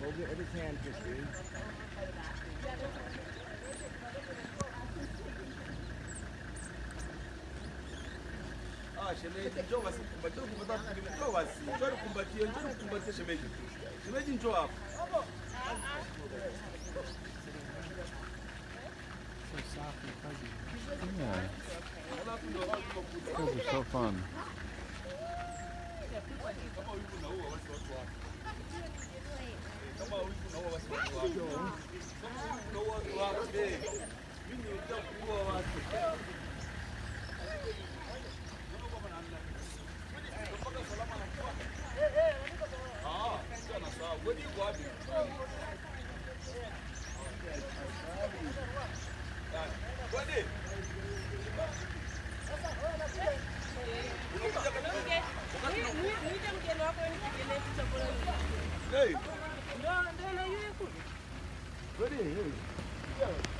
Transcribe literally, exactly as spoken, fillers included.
get every can history. Ah, shemeji njoo basi kumbatie kumbatie njoo basi. Njoo kumbatie, njoo kumbatie shemeji. Shemeji njoo hapo. So soft and fuzzy. Yeah. Those are so fun. Hey. Ready? Here.